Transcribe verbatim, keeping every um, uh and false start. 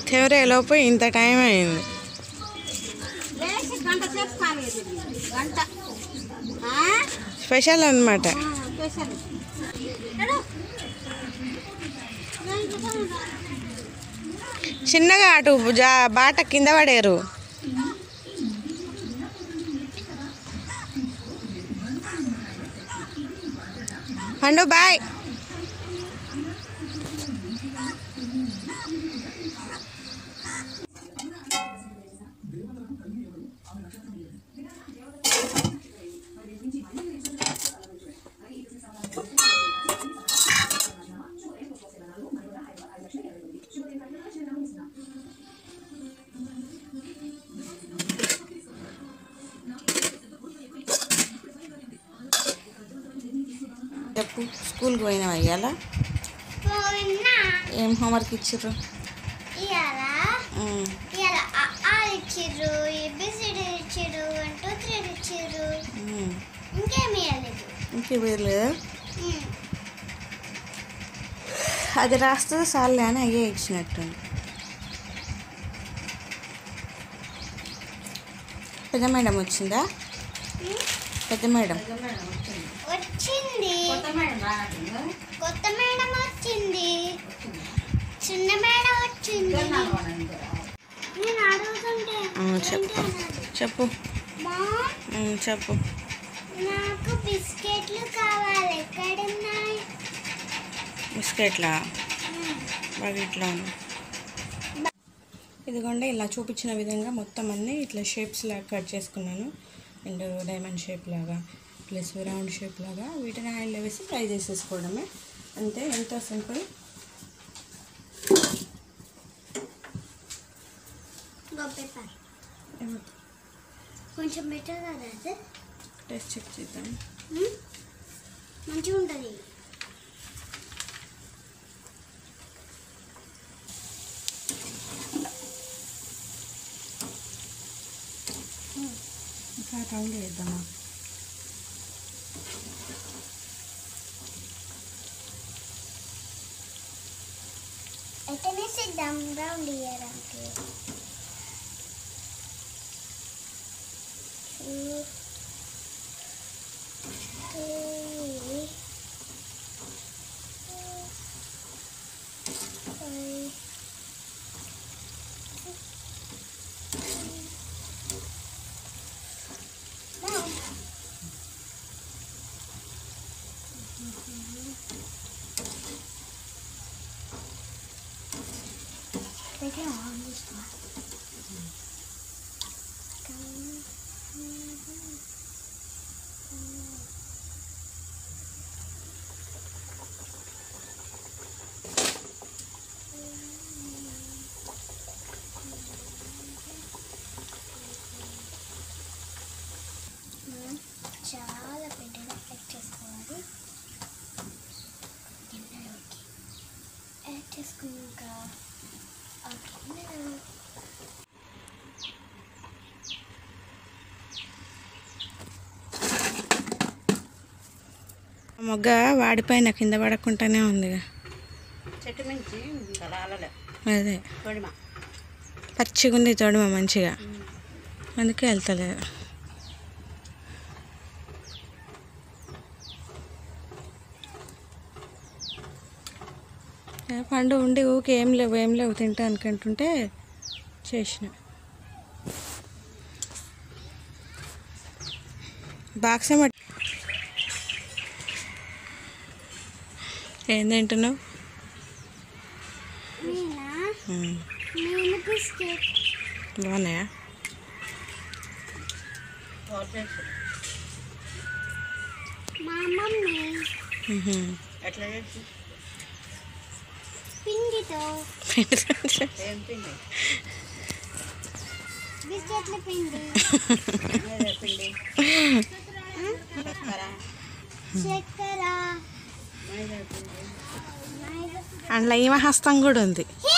తెవరేలోపు ఇంత టైం అయింది. స్పెషల్ అన్నమాట. చిన్నగా అటు జా బాట కింద పడారు. పండు బాయ్. చెప్పు, స్కూల్కి పోయినావా ఇవాళ? ఏం హోంవర్క్ ఇచ్చిర్రు? ఇంకే వేయలేదా? అది రాస్తే చాలే అని అయ్యే ఇచ్చినట్టుంది. పెద్ద మేడం వచ్చిందా? పెద్ద మేడం వచ్చింది. కొత్త మేడం వచ్చింది. చిన్న మేడం వచ్చింది. నేను అడుగుతుంటే చెప్పు చెప్పు చెప్పు. నాకు బిస్కెట్లు కావాలి. ఎక్కడున్నాయి బిస్కెట్లా? బాగా ఇట్లా ఉంది. ఇదిగోండి, ఇలా చూపించిన విధంగా మొత్తం అన్నీ ఇట్లా షేప్స్ లాగా కట్ చేసుకున్నాను. అండ్ డైమండ్ షేప్ లాగా ప్లస్ రౌండ్ షేప్ లాగా వీటిని ఆయిల్లో వేసి ఫ్రై చేసేసుకోవడమే. అంతే, ఎంతో సింపుల్. కొంచెం బెటర్ కదా సార్? టేస్ట్ చెక్ చేద్దాం. మంచిగా ఉంటుంది. ఇంకా రౌండ్ వేద్దామా? ఎట్టనే సిద్ధం రౌండ్ ఇయ్యడానికి. చాలా పెద్దగా యాడ్ చేసుకోవాలి. గిన్నెలోకి యాడ్ చేసుకున్నాక ఆ గిన్నెలో మొగ్గ వాడిపోయిన కింద పడకుండానే ఉందిగా. చెట్టు మించి అదే పచ్చిగా ఉంది తోడుమ మంచిగా, అందుకే వెళ్తలేదు. పండు ఉండి ఊకే ఏం లేవు ఏం లేవు తింటా అనుకుంటుంటే చేసిన. బాక్స్ ఏమ ఏం తింటున్నావు? బాగున్నాయా? మా మమ్మీ ఎట్లా చేసి పిండితో ఏం పిండి? బిస్కెట్ల పిండి, పిండి చక్కెర చక్కెర, అందులో ఈమె హస్తం కూడా ఉంది.